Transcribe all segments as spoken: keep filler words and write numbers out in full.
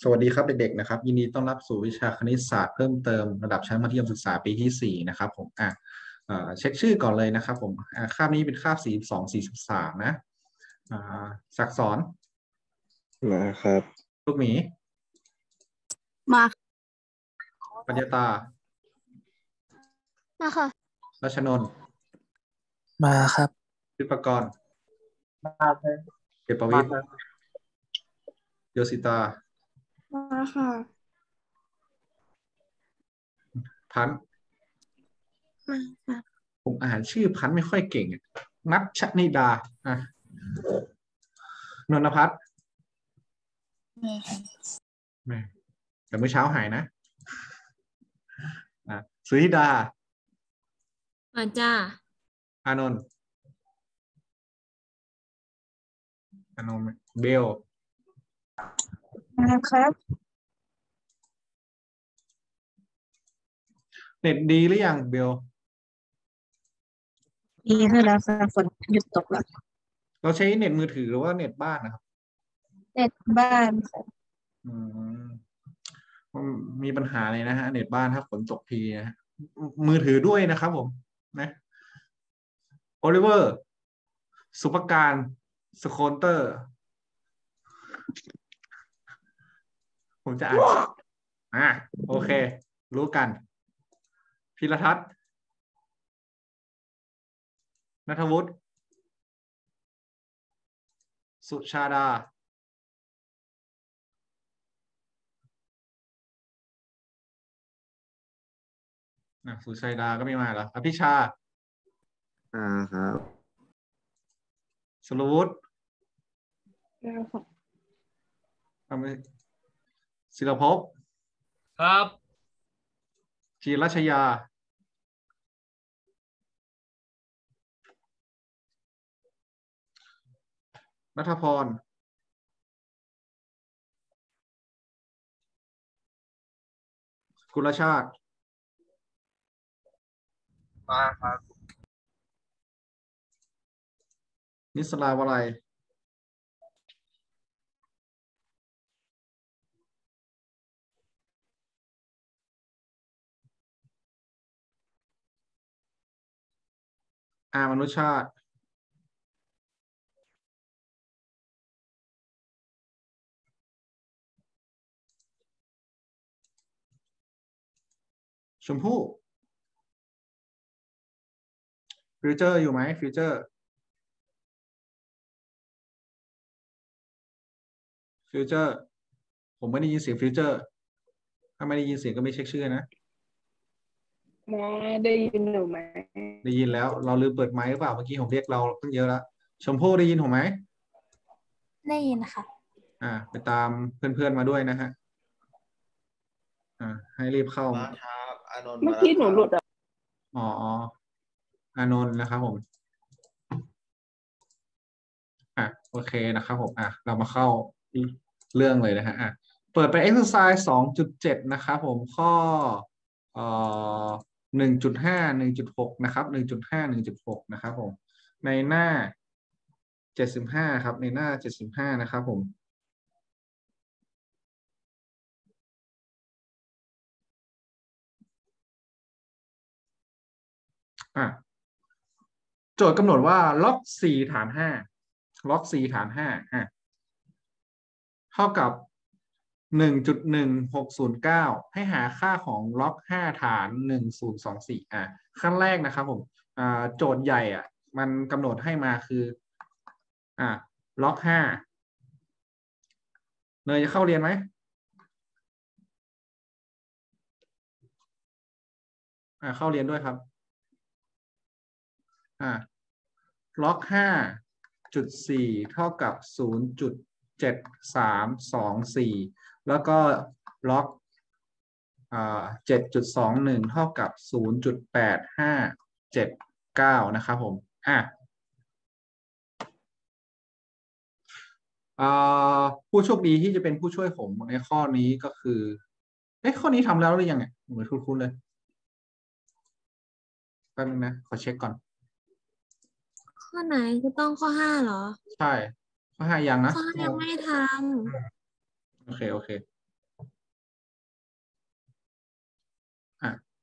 สวัสดีครับเด็กๆนะครับยินดีต้อนรับสู่วิชาคณิตศาสตร์เพิ่มเติมระดับชั้นมัธยมศึกษาปีที่สี่นะครับผมอ่ะเอ่อเช็คชื่อก่อนเลยนะครับผมอ่ะคาบนี้เป็นคาบสี่สองสี่สิบสามนะอ่าศักดิ์สอนมาครับลูกหมีมาปัญญาตามาค่ะรัชนนท์มาครับวิปกรณ์มาครับเกตประวิตรโยสิตามาค่ะพันธุ์มาค่ะผมอ่านชื่อพันธุ์ไม่ค่อยเก่งอะนัทชนิดาอ่ะนนทพัฒน์มาค่ะแม่แต่เมื่อเช้าหายนะอ่ะสุธิดามาจ้าอานนท์อานนท์เบลมาครับเน็ตดีหรือยังเบลดีขึ้นแล้วค่ะฝนหยุดตกแล้วเราใช้เน็ตมือถือหรือว่าเน็ตบ้านนะครับเน็ตบ้านค่ะอืมมันมีปัญหาเลยนะฮะเน็ตบ้านถ้าฝนตกทีนะฮะมือถือด้วยนะครับผมนะโอลิเวอร์สุภการสโคนเตอร์ผมจะอ่านอ่าโอเค รู้กันพิรทัศน์ณัฐวุฒิสุชาดาอ่ะสุชาดาก็ไม่มาแล้วอภิชาอ่าครับสุรวุฒิแล้วค่ะทำไมศิลภพครับจีรัชยานัทพรกุลชาติมาครับนิสลาวลัยอามนุชาติชมพู่ฟิวเจอร์อยู่ไหมฟิวเจอร์ฟิวเจอร์ผมไม่ได้ยินเสียงฟิวเจอร์ถ้าไม่ได้ยินเสียงก็ไม่เช็คชื่อนะแม่ได้ยินหนูไหมได้ยินแล้วเราลืมเปิดไมค์หรือเปล่าเมื่อกี้ผมเรียกเราตั้งเยอะแล้วชมพู่ได้ยินผมไหมได้ยินค่ะอ่าไปตามเพื่อนๆมาด้วยนะฮะอ่าให้รีบเข้ามาครับอานนท์เมื่อมาแล้วกี้หนูหลุดครับอ่ะอ๋ออ๋ออานนท์นะครับผมอ่ะโอเคนะครับผมอ่ะเรามาเข้าเรื่องเลยนะฮะอ่ะเปิดไป exercise สองจุดเจ็ดนะครับผมข้อเอ่อหนึ่งจุดห้าหนึ่งจุดหกนะครับหนึ่งจุดห้าหนึ่งจุดหกนะครับผมในหน้าเจ็ดสิบห้าครับในหน้าเจ็ดสิบห้านะครับผมอ่ะโจทย์กำหนดว่าล็อกสี่ฐานห้าล็อกสี่ฐานห้าอ่ะเท่ากับหนึ่งจุดหนึ่งหกศูนย์เก้าให้หาค่าของล็อกห้าฐานหนึ่งศูนย์สองสี่อ่ะขั้นแรกนะครับผมอ่าโจทย์ใหญ่อ่ะมันกำหนดให้มาคืออ่ะล็อกห้าเนยจะเข้าเรียนไหมอ่าเข้าเรียนด้วยครับอ่าล็อกห้าจุดสี่เท่ากับศูนย์จุดเจ็ดสามสองสี่แล้วก็ล็อกอ่าเจ็ดจุดสองหนึ่งเท่ากับศูนย์จุดแปดห้าเจ็ดเก้านะครับผมอ่ะอ่าผู้โชคดีที่จะเป็นผู้ช่วยผมในข้อนี้ก็คือเอ๊ะข้อนี้ทำแล้วหรือยังเนี่ยเหมือนคุ้นๆเลยแป๊บนึงนะขอเช็คก่อนข้อไหนคือต้องข้อห้าเหรอใช่ข้อห้ายังนะข้อห้ายังไม่ทโอเคโอเค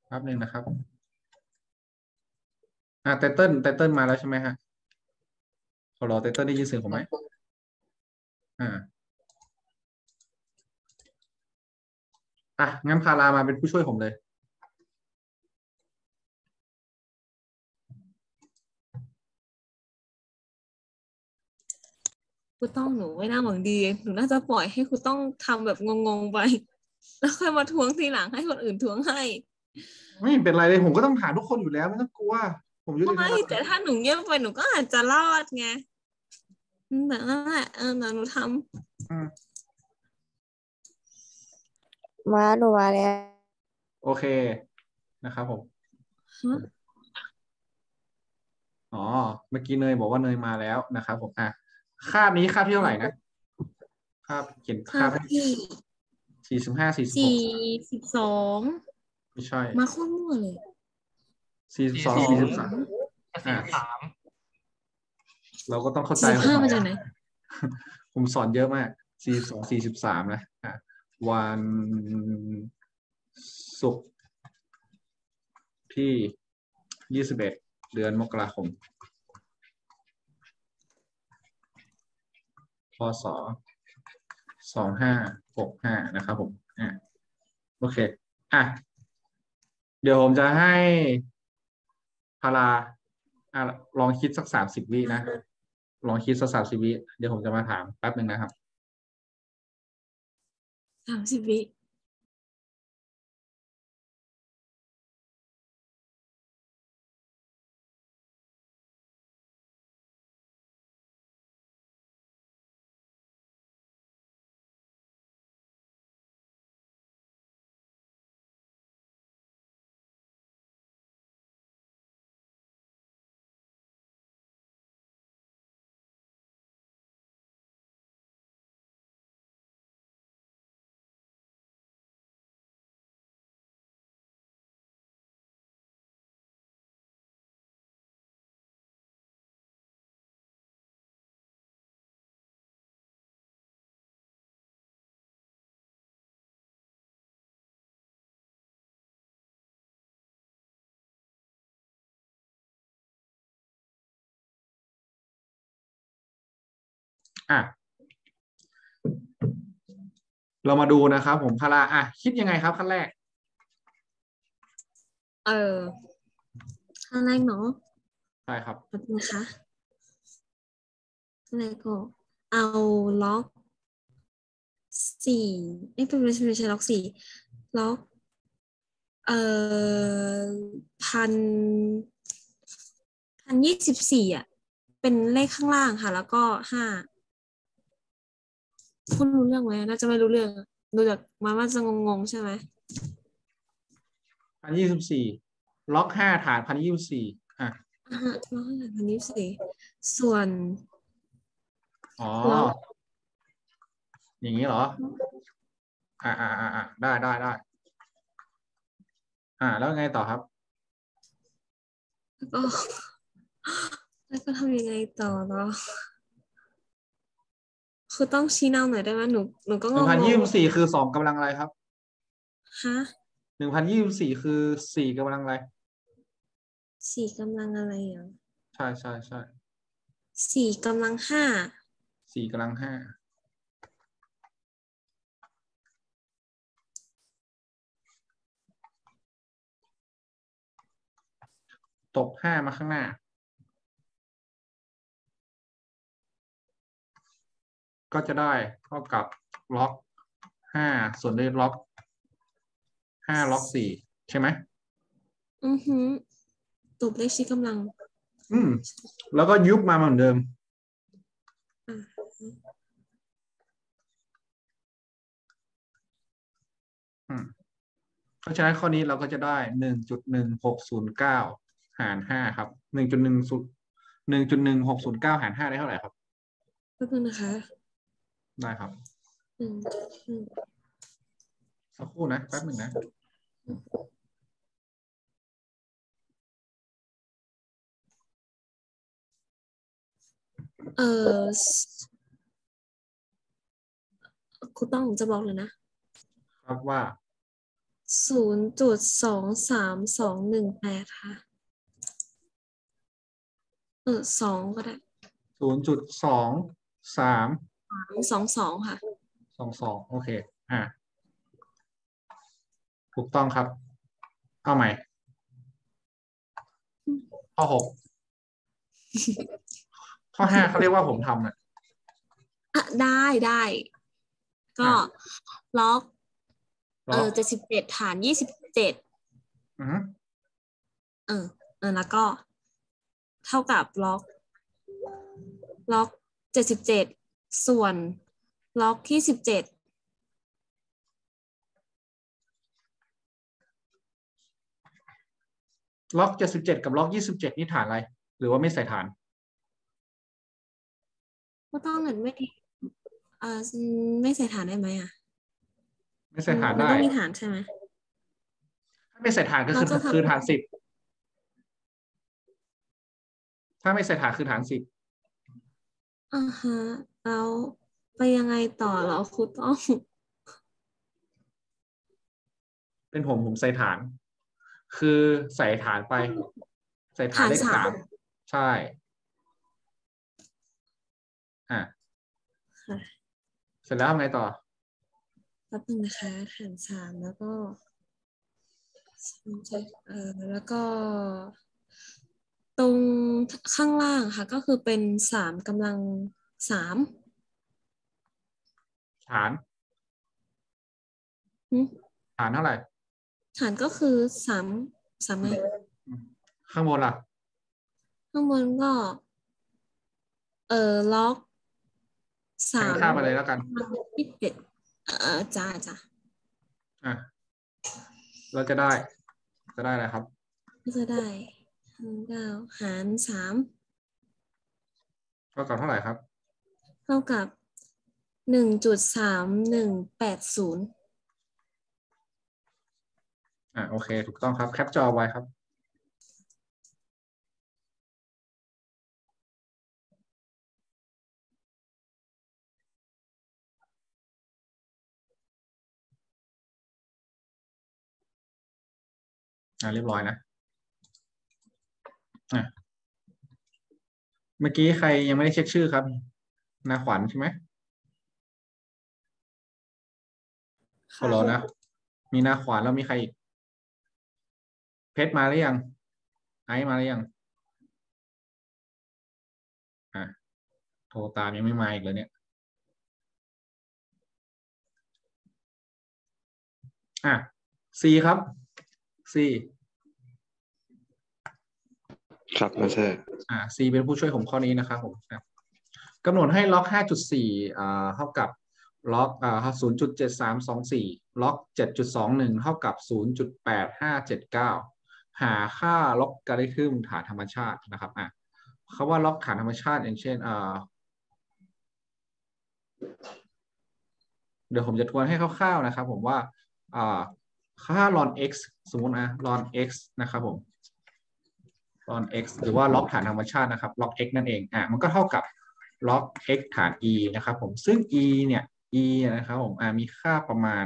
แป๊บหนึ่งนะครับอ่าไตเติ้ลไตเติ้ลมาแล้วใช่ไหมฮะขอรอไตเติ้ลได้ยินเสียงผมไหมอ่าอ่ะงั้นพารามาเป็นผู้ช่วยผมเลยครูต้องหนูไม่น่าหวังดีหนูน่าจะปล่อยให้ครูต้องทำแบบงงๆไป แล้วค่อยมาทวงทีหลังให้คนอื่นทวงให้ไม่เป็นไรเลยผมก็ต้องถามทุกคนอยู่แล้วไม่ต้องกลัวผมยุติธรรไม่มแต่ถ้าหนูเงียบไปหนูก็อาจจะรอดไงอืมแต่นั่นแหละเออเดี๋ยวหนูทอืมมาหนูมาแล้วโอเคนะครับผมำฮะอ๋อเมื่อกี้เนยบอกว่าเนยมาแล้วนะครับผมอ่ะคาบนี้คาบที่เท่าไหร่นะคาบเขียนครัคาบบ ที่สี่สิบห้าสี่สิบหสี่กสิบสองไม่ใช่มาโคตรมั่วเลยสี่สิบสี่สองสองสี่สิบสามสี่สามเราก็ต้องเข้าใจสี่สิบผมห้าหน่มาอยจากไหนผมสอนเยอะมากสี่สิบสองสี่สิบสามนะอ่ะวันศุกร์ที่ยี่สิบเอ็ดเดือนมกราคมพศสองห้าหกห้านะครับผมอ่ะโอเคอ่ะเดี๋ยวผมจะให้พาราอ่ะลองคิดสักสามสิบวินะลองคิดสักสามสิบวิเดี๋ยวผมจะมาถามแป๊บหนึ่งนะครับสามสิบวิอ่ะเรามาดูนะครับผมพาราอ่ะคิดยังไงครับขั้นแรกเออขั้นแรกเนาะใช่ครับแป๊บนะคะขั้นแรกก็เอาล็อกสี่เอ้ยเป็นไม่ใช่ไม่ใช่ล็อกสี่ล็อกเอ่อพันพันยี่สิบสี่อ่ะเป็นเลขข้างล่างค่ะ แล้วก็ห้าคุณรู้เรื่องไหมน่าจะไม่รู้เรื่องอะดูจากมาว่าจะงงๆใช่ไหมพันยี่สิบสี่ล็อกห้าฐานพันยี่สิบสี่อ่ะอ่าฮะล็อกห้าพันยี่สิบสี่ส่วนอ๋อล็อกอย่างนี้เหรอ อ่าอ่าอ่าอ่าได้ได้ได้ อ่า แล้วไงต่อครับแล้วก็ แล้วก็ทำยังไงต่อเนาะคือต้องชี้แนวหน่อยได้ไหมหนูหนูก็หงนึ่งพันงยี่สิบสี่คือสองกำลังอะไรครับๆฮะหนึ่งพันยี่สิบสี่คือสี่กำลังอะไรสี่กำลังอะไรอ่ะใช่ใช่ใช่สี่กำลังห้าสี่กำลังห้าตกห้ามาข้างหน้า ก็จะได้เท่ากับล็อกห้าส่วนด้วยล็อกห้าล็อกสี่ใช่ไหมอือหือตบเลขชี้กำลังอืม แล้วก็ยุบมาเหมือนเดิมอ่ะอืม เพราะฉะนั้นข้อนี้เราก็จะได้หนึ่งจุดหนึ่งหกศูนย์เก้าหารห้าครับหนึ่งจุดหนึ่งศูนย์หนึ่งจุดหนึ่งหกศูนย์เก้าหารห้าได้เท่าไหร่ครับแป๊บนึงนะคะได้ครับหนึ่งหนึ่งสักครู่นะแป๊บหนึ่งนะเออครูต้องจะบอกเลยนะครับว่าศูนย์จุดสองสามสองหนึ่งแปดค่ะเออสองก็ได้ศูนย์จุดสองสามสองสองค่ะสองสองโอเคอ่าถูกต้องครับเอาใหม่ข้อหกข้อห้าเขาเรียกว่าผมทำน่ะอ่ะได้ได้ก็อ่ะล็อกล็เออกอเจ็ดสิบเจ็ดฐานยี่สิบเจ็ดอือฮึเออเออแล้วก็ เท่ากับล็อกล็อกเจ็ดสิบเจ็ดส่วนล็อกที่สิบเจ็ดล็อกเจ็ดสิบเจ็ดกับล็อกยี่สิบเจ็ดนี่ฐานอะไร หรือว่าไม่ใส่ฐานก็ต้องเงินไม่เออไม่ใส่ฐานได้ไหมอ่ะไม่ใส่ฐานมันได้ต้องมีฐานใช่ไหมถ้าไม่ใส่ฐานก็คือเราจะทำคือฐานสิบถ้าไม่ใส่ฐานคือฐานสิบอ่าฮะแล้วไปยังไงต่อเราครูต้องเป็นผมผมใส่ฐาน คือใส่ฐานไป ใส่ฐานเลขฐานสาสาม มใช่ อ่ะค่ะเสร็จแล้วทำไงต่อแป๊บนึงนะคะฐานสามแล้วก็เออแล้วก็ ตรงข้างล่างค่ะ ก็คือเป็นสามกำลังสามฐานหึฐานเท่าไหร่ฐานก็คือสามสามไงข้างบนล่ะข้างบนก็ เออล็อกแทสาน มค่าไปเลยแล้วกันยี่สิบเจ็ดเออจ้าจ้าอ่ะ เราจะได้ จะได้อะไรครับก็จะได้ห้าเก้าหารสามเท่ากับเท่าไหร่ครับเท่ากับหนึ่งจุดสามหนึ่งแปดศูนย์อ่ะโอเค ถูกต้องครับ แคปจอไว้ครับ อ่ะเรียบร้อยนะ อ่ะ เมื่อกี้ใครยังไม่ได้เช็คชื่อครับ นาขวัญใช่ไหมเขารอนะ มีนาขวัญแล้วมีใครอีก เพชรมาหรือยัง ไอซ์มาหรือยัง อ่ะ โทรตามยังไม่มาอีกเลยเนี่ย อ่ะ C ครับ C ครับมาเชอร์อ่า C เป็นผู้ช่วยผมข้อนี้นะครับผมครับกำหนดให้ล็อก ห้าจุดสี่ อ่า เท่ากับล็อกอ่า ศูนย์จุดเจ็ดสามสองสี่ ล็อก เจ็ดจุดสองหนึ่ง เท่ากับ ศูนย์จุดแปดห้าเจ็ดเก้า หาค่าล็อกการิทึมฐานธรรมชาตินะครับอ่ะคำว่าล็อกฐานธรรมชาติอย่างเช่นอ่าเดี๋ยวผมจะทวนให้คร่าวๆนะครับผมว่าอ่าค่า ln x สมมตินะ ln x นะครับผม ln x หรือว่าล็อกฐานธรรมชาตินะครับล็อก x นั่นเองอ่ะมันก็เท่ากับล็อก x ฐาน e นะครับผมซึ่ง e เนี่ย e นะครับผมอ่ามีค่าประมาณ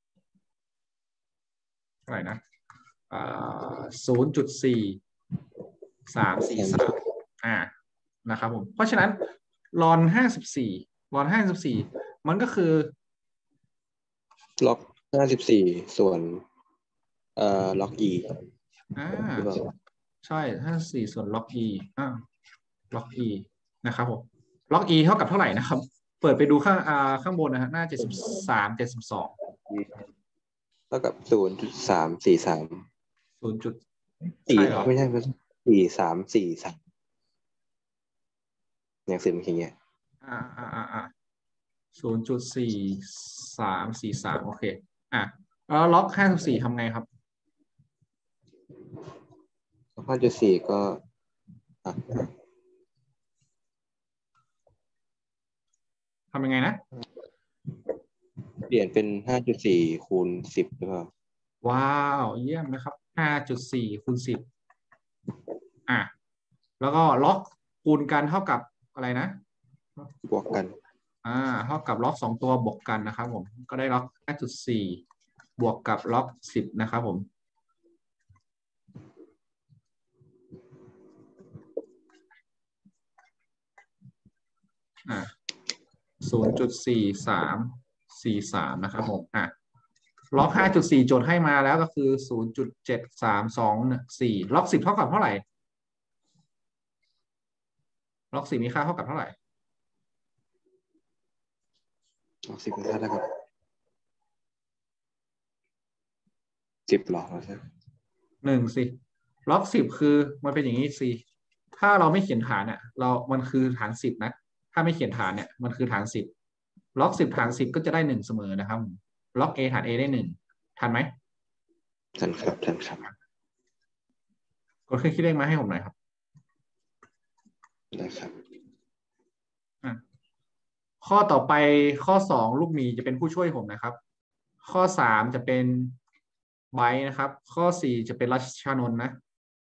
เท่าไหร่นะอ่า ศูนย์จุดสี่สามสี่สาม อ่านะครับผมเพราะฉะนั้น ln ห้าสิบสี่ ln ห้าสิบสี่มันก็คือล็อกห้าสิบสี่ส่วนเอ่อล็อก e อ่าหรือเปล่าใช่ห้าสี่ส่วนล็อก e อ่าล็อก e นะครับผมล็อก e เท่ากับเท่าไหร่นะครับ เปิดไปดูข้างอ่าข้างบนนะฮะหน้าเจ็ดสิบสามเจ็ดสิบสองเท่ากับศูนย์จุดสามสี่สามศูนย์จุดสี่ใช่เหรอไม่ใช่สี่สามสี่สามอย่างสื่อมันอย่างเงี้ยอ่าอ่าอ่าอ่าศูนย์จุดสี่สามสี่สามโอเคอ่ะแล้วล็อกห้าสิบสี่ทำไงครับห้าจุดสี่ก็อ่ะทำยังไงนะเปลี่ยนเป็นห้าจุดสี่คูณสิบหรือเปล่าว้าวเยี่ยมนะครับห้าจุดสี่คูณสิบอ่ะแล้วก็ล็อกคูณกันเท่ากับอะไรนะบวกกันอ่าเท่ากับล็อกสองตัวบวกกันนะครับผมก็ได้ล็อก ห้าจุดสี่บวกกับล็อกสิบนะครับผมอ่ะศูนย์จุดสี่สามสี่สามนะครับผมอ่ะล็อกห้าจุดสี่โจทย์ให้มาแล้วก็คือศูนย์จุดเจ็ดสามสองสี่ล็อกสิบเท่ากับเท่าไหร่ล็อกสิบมีค่าเท่ากับเท่าไหร่ล็อกสิบมีค่าเท่ากับสิบหรอใช่หนึ่งสิล็อกสิบคือมันเป็นอย่างนี้สิถ้าเราไม่เขียนฐานเนี่ยเรามันคือฐานสิบนะถ้าไม่เขียนฐานเนี่ยมันคือฐานสิบล็อกสิบฐานสิบก็จะได้หนึ่งเสมอนะครับล็อก a ฐาน a ได้หนึ่งทันไหมทันครับทันครับกดเครื่องคิดเลขมาให้ผมหน่อยครับได้ครับข้อต่อไปข้อสองลูกหมีจะเป็นผู้ช่วยผมนะครับข้อสามจะเป็นไบร์ทนะครับข้อสี่จะเป็นรัชชานนท์นะ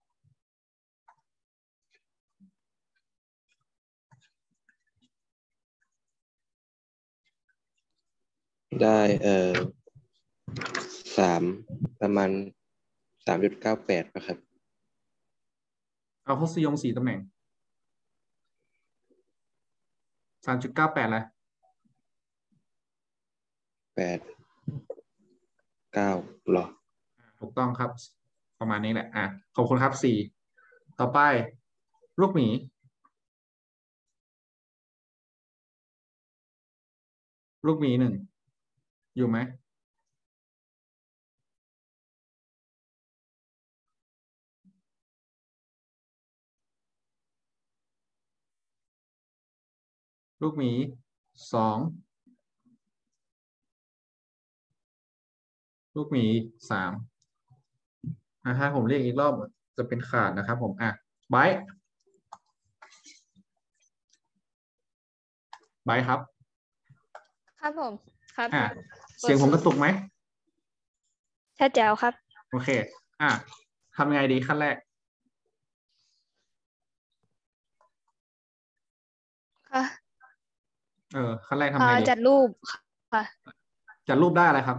ได้เอ่อสามประมาณสามจุดเก้าแปดนะครับเอาข้อสี่ยงสี่ตำแหน่งสามจุดเก้าแปดเลยแปดเก้าหรอถูกต้องครับประมาณนี้แหละอ่ะขอบคุณครับสี่ต่อไปลูกหมีลูกหมีหนึ่งอยู่ไหมลูกหมีสองลูกหมีสามอ่ะถ้าผมเรียกอีกรอบจะเป็นขาดนะครับผมอ่ะไบร์ทไบร์ทครับครับผมครับอ่ะเสียงผมกระตุกไหมชัดแจ๋วครับโอเคอ่ะทำยังไงดีขั้นแรกค่ะเออขั้นแรกทำไงดีจัดรูปค่ะจัดรูปได้อะไรครับ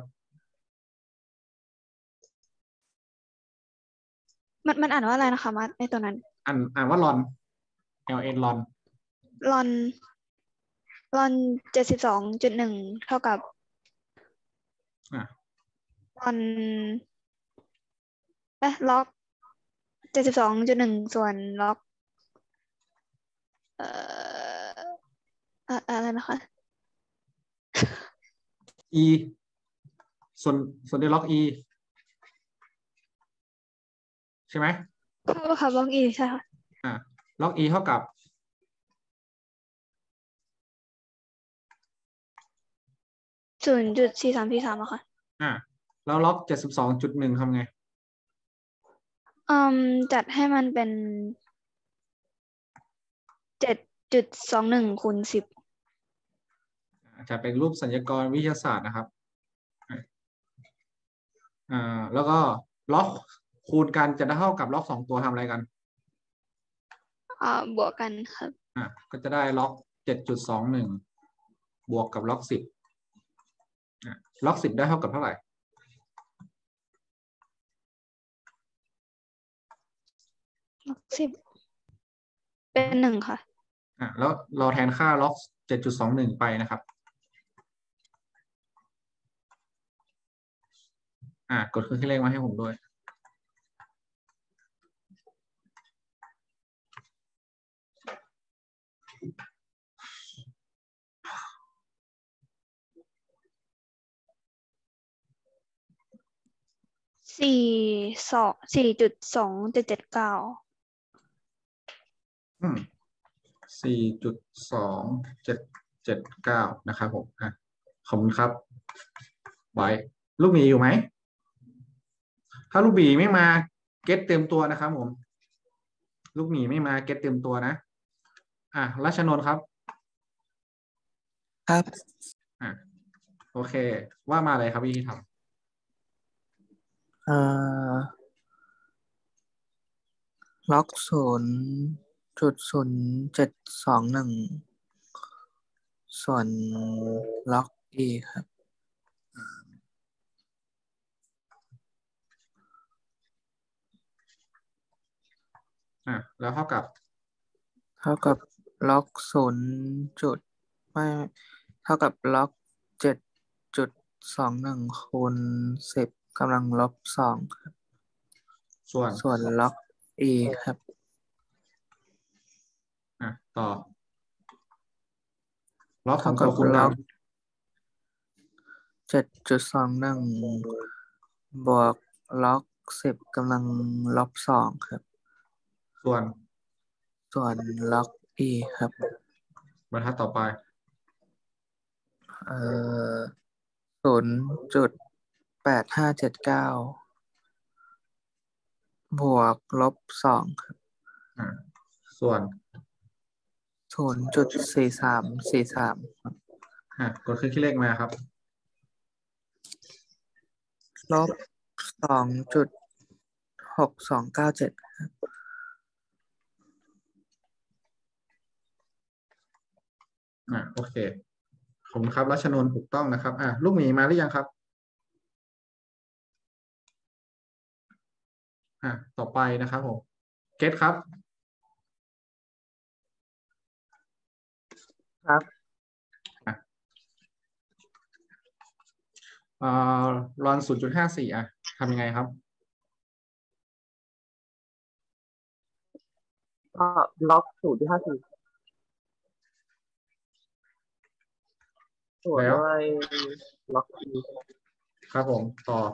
มันมันอ่านว่าอะไรนะคะมัดในตัวนั้นอ่านอ่านว่าลอน L N ลอนลอนลอนเจ็ดสิบสองจุดหนึ่งเท่ากับอ่ะลอนเอ๊ะล็อกเจ็ดสิบสองจุดหนึ่งส่วนล็อกเอ่ออะไรนะคะ e ส่วนส่วนด้วยล็อก e ใช่ไหมค่ะค่ะล็อก e ใช่ค่ะอ่ะล็อก e เท่ากับศูนย์จุดสี่สามสี่สามอะค่ะอ่ะแล้วล็อกเจ็ดสิบสองจุดหนึ่งทำไงอืมจัดให้มันเป็นเจ็ดจุดสองหนึ่งคูณสิบจะเป็นรูปสัญญากรวิทยาศาสตร์นะครับอ่าแล้วก็ล็อกคูณกันจะได้เท่ากับล็อกสองตัวทำอะไรกันอ่าบวกกันครับอ่ะก็จะได้ล็อกเจ็ดจุดสองหนึ่งบวกกับล็อกสิบอ่ะล็อกสิบได้เท่ากับเท่าไหร่ล็อกสิบเป็นหนึ่งค่ะอ่ะแล้วเราแทนค่าล็อกเจ็ดจุดสองหนึ่งไปนะครับอ่ะกดเครื่องคิดเลขมาให้ผมด้วยสี่สองสี่จุดสองเจ็ดเจ็ดเก้าอืมสี่จุดสองเจ็ดเจ็ดเก้านะครับผมอ่ะขอบคุณครับไว้ลูกหมีอยู่ไหมถ้าลูกหมีไม่มาเก็ตเต็มตัวนะครับผมลูกหมีไม่มาเก็ตเต็มตัวนะอ่ะรัชนนท์ครับครับอ่ะโอเคว่ามาเลยครับวิธีทำเอ่อล็อกศูนย์จุดศูนย์เจ็ดสองหนึ่งส่วนล็อก e ครับอ่ะแล้วเท่ากับเท่ากับล็อกศูนย์จุดไม่เท่ากับล็อกเจ็ดจุดสองหนึ่งคูณสิบกำลังลบสองครับส่วนส่วนล็อก e ครับอ่ะต่อล็อกสอเท่างตักัวบคูณกัล็อน กเจ็ดจุดสองหนึ่งบวกล็อกสิบกำลังลบสองครับส่วนส่วนล็อก e ครับบรรทัดต่อไปเอ่อศูนย์จุดแปดห้าเจ็ดเก้าบวกลบสองครับอ่ะส่วนศูนย์จุดสี่สามสี่สามครับอ่ะกดเครื่องคิดเลขมาครับลบสองจุดหกสองเก้าเจ็ดครับอ่ะโอเคขอบคุณครับรัชนนท์ถูกต้องนะครับอ่ะลูกหมีมาหรือยังครับอ่ะต่อไปนะครับผมเกตครับครับอ่ะเอ่อรอนศูนย์จุดห้าสี่อ่ะทำยังไงครับก็ล็อกศูนย์ที่ห้าสี่ส่วนแล้วด้วยล็อก e ครับผมต่อ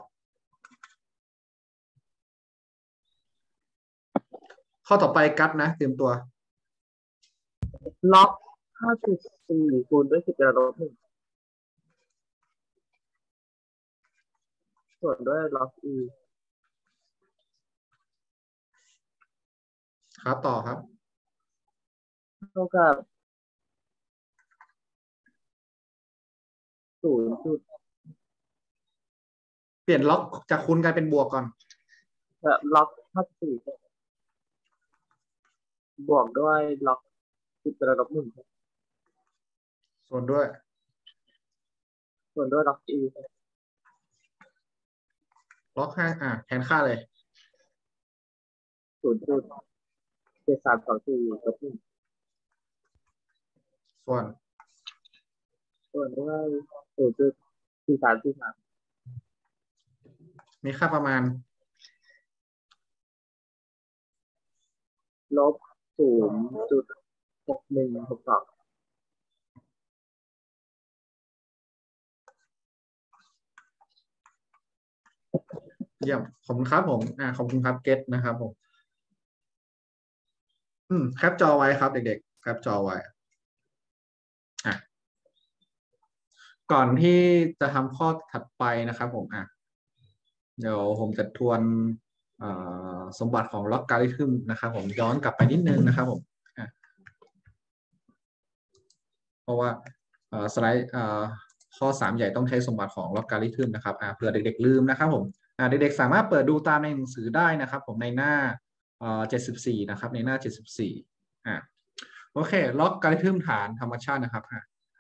ข้อต่อไปกัดนะเตรียมตัวล็อกห้าจุดสี่คูณด้วยสิบกระลบหนึ่งส่วนด้วยล็อก e ครับต่อครับเท่ากับศูนย์จุดเปลี่ยนล็อกจากคูณกลายเป็นบวกก่อนล็อกห้าจุดสี่บวกด้วยล็อกสิบกระลบหนึ่งส่วนด้วยส่วนด้วยล็อก e ล็อกห้าอ่ะแทนค่าเลยศูนย์จุดเจ็ดสามสองสี่ลบหนึ่งส่วนส่วนด้วยศูนย์จุดสี่สามสี่สามมีค่าประมาณลบศูนย์จุดหกหนึ่งหกสองเยี่ยมขอบคุณครับผมอ่าขอบคุณครับเกตนะครับผมอืมแคปจอไว้ครับเด็กๆแคปจอไว้อ่ะก่อนที่จะทำข้อถัดไปนะครับผมอ่ะเดี๋ยวผมจะทวนสมบัติของล็อกการิทึมนะครับผมย้อนกลับไปนิดนึงนะครับผมอ่ะเพราะว่าสไลด์ข้อสามใหญ่ต้องใช้สมบัติของล็อกการิทึมนะครับอ่ะเผื่อเด็กๆลืมนะครับผมอ่ะเด็กๆสามารถเปิดดูตามในหนังสือได้นะครับผมในหน้าเจ็ดสิบสี่นะครับในหน้าเจ็ดสิบสี่อ่ะโอเคล็อกการิทึมฐานธรรมชาตินะครับอ่ะ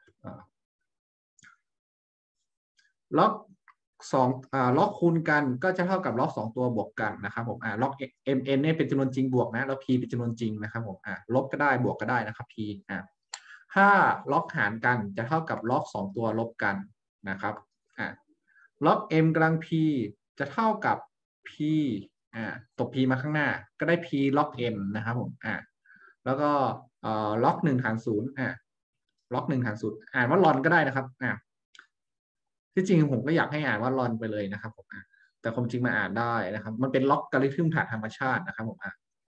ล็อกสองอ่าล็อกคูณกันก็จะเท่ากับล็อกสองตัวบวกกันนะครับผมอ่าล็อก mn เนี่ยเป็นจำนวนจริงบวกนะแล้ว p เป็นจำนวนจริงนะครับผมอ่าลบก็ได้บวกก็ได้นะครับ p อ่าถ้าล็อกหารกันจะเท่ากับล็อกสองตัวลบกันนะครับอ่าล็อก m กำลัง p จะเท่ากับ p อ่าตบ p มาข้างหน้าก็ได้ p ล็อก m นะครับผมอ่าแล้วก็เอ่อล็อกหนึ่งหารศูนย์อ่าล็อกหนึ่งหารศูนย์อ่านว่าลอนก็ได้นะครับอ่าที่จริงผมก็อยากให้อ่านว่าลอนไปเลยนะครับผมแต่ความจริงมาอ่านได้นะครับมันเป็นล็อกการิทึมฐานธรรมชาตินะครับผมอ่ะ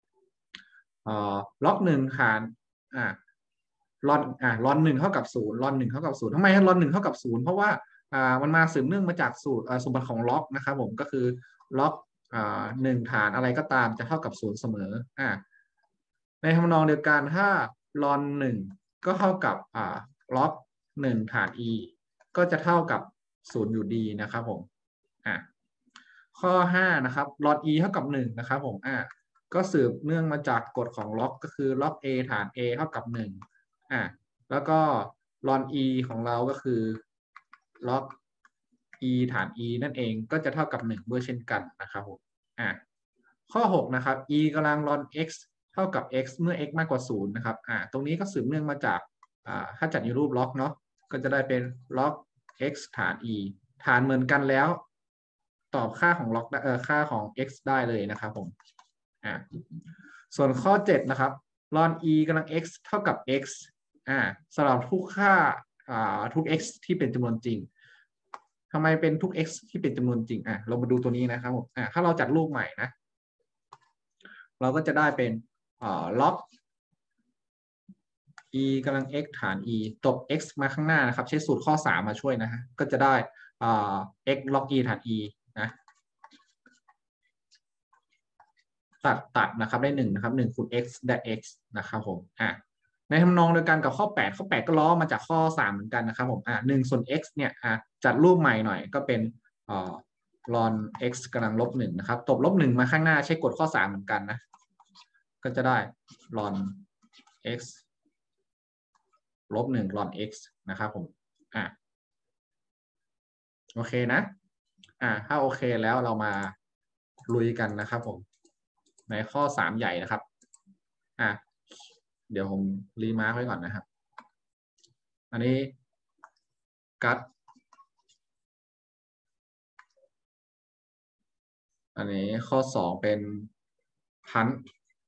ล็อกหนึ่งหารอ่าลอนอ่าลอนหนึ่งเท่ากับศูนย์ลอนหนึ่งเท่ากับศูนย์ทำไมลอนหนึ่งเท่ากับศูนย์เพราะว่าอ่ามันมาสืบเนื่องมาจากสูตรสมบัติของล็อกนะครับผมก็คือล็อกอ่าหนึ่งฐานอะไรก็ตามจะเท่ากับศูนย์เสมออ่าในทำนองเดียวกันถ้าลอนหนึ่งก็เท่ากับอ่าล็อกหนึ่งฐาน e ก็จะเท่ากับศูนย์อยู่ดีนะครับผมอ่ะข้อห้านะครับล็อก e เท่ากับหนึ่งนะครับผมอ่ะก็สืบเนื่องมาจากกฎของล็อกก็คือล็อก a ฐาน a เท่ากับหนึ่งอ่ะแล้วก็ล็อก e ของเราก็คือล็อก e ฐาน e นั่นเองก็จะเท่ากับหนึ่งด้วยเช่นกันนะครับผมอ่ะข้อหกนะครับ e กำลังลอน x ท่ากับ x เมื่อ x มากกว่าศูนย์นะครับอ่าตรงนี้ก็สืบเนื่องมาจากอ่าถ้าจัดอยู่รูปล็อกเนาะก็จะได้เป็นล็อก x ฐาน e ฐานเหมือนกันแล้วตอบค่าของล็อกเอ่อค่าของ x ได้เลยนะครับผมอ่าส่วนข้อเจ็ดนะครับลอน e กำลัง x เท่ากับ x อ่าสำหรับทุกค่าอ่าทุก x ที่เป็นจำนวนจริงทำไมเป็นทุก x ที่เป็นจำนวนจริงอ่ะเรามาดูตัวนี้นะครับผมอ่าถ้าเราจัดรูปใหม่นะเราก็จะได้เป็นอ่าล็อก e กำลัง x ฐาน e ตบ x มาข้างหน้านะครับใช้สูตรข้อสามมาช่วยนะฮะก็จะได้อ่า x log e ฐาน e นะตัดตัดนะครับได้หนึ่งนะครับหนึ่งคูณ x ได้ x นะครับผมอ่ะในทำนองเดียวกันกับข้อแปดข้อแปดก็ล้อมาจากข้อสามเหมือนกันนะครับผมอ่ะหนึ่งส่วน x เนี่ยอ่ะจัดรูปใหม่หน่อยก็เป็นอ่าลอน x กำลังลบหนึ่งนะครับตบลบหนึ่งมาข้างหน้าใช้กฎข้อสามเหมือนกันนะก็จะได้ลอน x ลบหนึ่งลอน x นะครับผมอ่ะโอเคนะอ่ะถ้าโอเคแล้วเรามาลุยกันนะครับผมในข้อสามใหญ่นะครับอ่ะเดี๋ยวผมรีมาร์คไว้ก่อนนะครับอันนี้กัดอันนี้ข้อสองเป็นพัน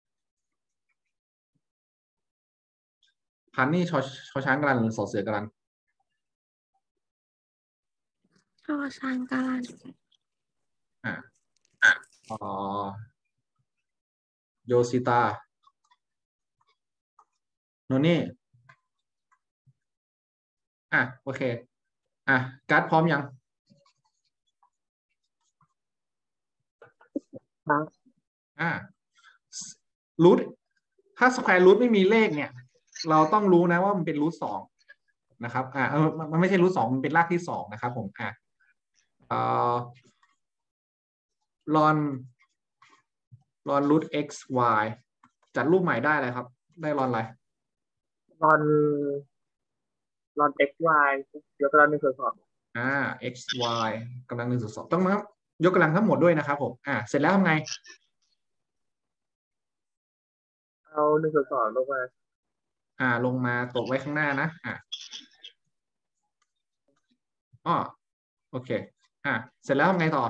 พันนี่ชอชอช้างกรันหรือสอเสือกรันชอช้างกาลันอ่าอ๋อโยซิตาโนนี่อ่ะโอเคอ่ะการ์ดพร้อมยังอ่ารูทถ้าสแควร์รูทไม่มีเลขเนี่ยเราต้องรู้นะว่ามันเป็นรูทสองนะครับอ่าเออมันไม่ใช่รูทสองมันเป็นรากที่สองนะครับผมอ่ะเอ่อลอนลอนรูท x y จัดรูปใหม่ได้เลยครับได้ลอนอะไรลอนลอน x y ยกกำลังหนึ่งส่วนสองอ่า x y กำลังหนึ่งส่วนสองต้องนะครับยกกำลังทั้งหมดด้วยนะครับผมอ่าเสร็จแล้วทำไงเอาหนึ่งส่วนสองลงมาอ่าลงมาตกไว้ข้างหน้านะอ่าอ๋อโอเคอ่าเสร็จแล้วทำไงต่อ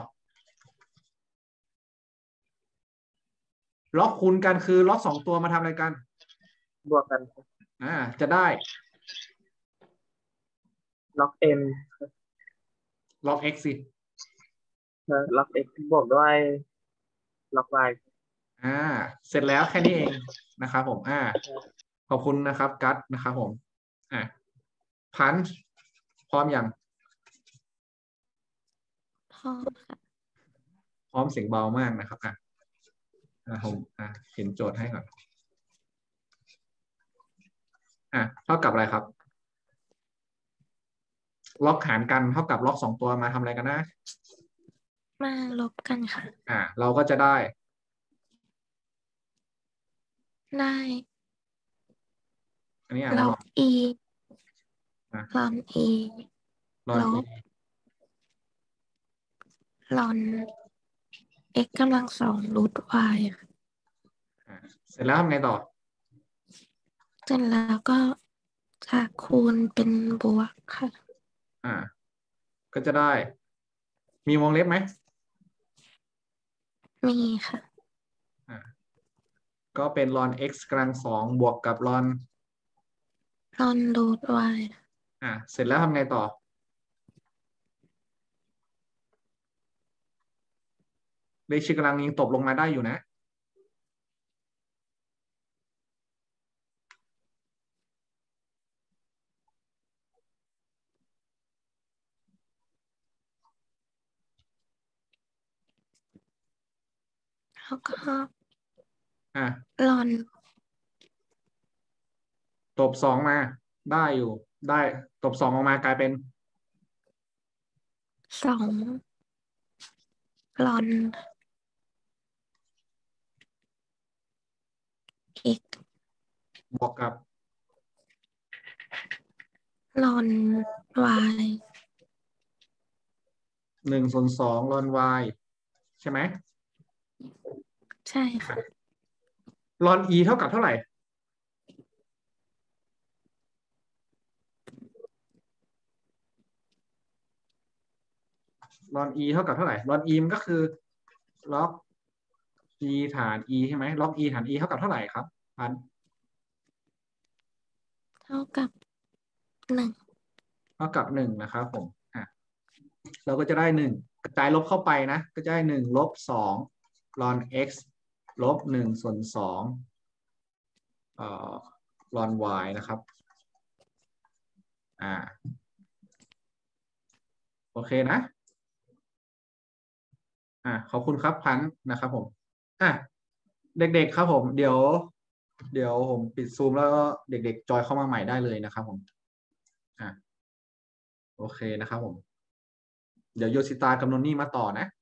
ล็อกคูณกันคือล็อกสองตัวมาทำอะไรกันบวกกันอ่าจะได้ล็อก m ล็อก x สิล็อก x บวกด้วยล็อก y อ่าเสร็จแล้วแค่นี้เองนะครับผมอ่าขอบคุณนะครับกัตนะครับผมอ่าพันพร้อมยังพร้อมค่ะพร้อมเสียงเบามากนะครับอ่ะอ่าผมอ่าเขียนโจทย์ให้ก่อนอ่ะเท่ากับอะไรครับล็อกหารกันเท่ากับล็อกสองตัวมาทำอะไรกันนะมาลบกันค่ะอ่าเราก็จะได้ได้อันนี้อ่ะลว่าอก e ลอน e ลอนลบลอน x กำลังสองรูท y ค่ะอ่าเสร็จแล้วทำไงต่อเสร็จแล้วก็จะคูณเป็นบวกค่ะอ่าก็จะได้มีวงเล็บไหมมีค่ะอ่าก็เป็นลอน x กำลังสองบวกกับลอนลอนรูท y อ่าเสร็จแล้วทำไงต่อเลขชื่อกำลังยังตบลงมาได้อยู่นะแล้วก็อ่าลอนตบสองมาได้อยู่ได้ตบสองออกมากลายเป็นสองลอน x บวกกับลอน y หนึ่งส่วนสองลอน y ใช่ไหมใช่ค่ะลอน e เท่ากับเท่าไหร่ลอน e เท่ากับเท่าไหร่ลอน e มันก็คือล็อก e ฐาน e ใช่ไหมล็อก e ฐาน e เท่ากับเท่าไหร่ครับพันเท่ากับหนึ่งเท่ากับหนึ่งนะครับผมอ่ะเราก็จะได้หนึ่งกระจายลบเข้าไปนะก็จะได้หนึ่งลบสองลอน x ลบหนึ่งส่วนสองเอ่อลอน y นะครับอ่าโอเคนะอ่าขอบคุณครับพันธุ์นะครับผมอ่ะเด็กๆครับผมเดี๋ยว เดี๋ยวผมปิดซูมแล้วก็เด็กๆจอยเข้ามาใหม่ได้เลยนะครับผมอ่ะโอเคนะครับผมเดี๋ยวโยชิตากับนนนี่มาต่อนะ